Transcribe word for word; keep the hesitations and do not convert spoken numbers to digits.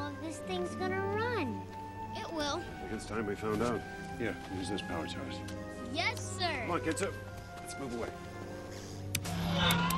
know if this thing's gonna run. It will. I think it's time we found out. Here, use this power charge. Yes, sir. Come on, kids. Let's move away.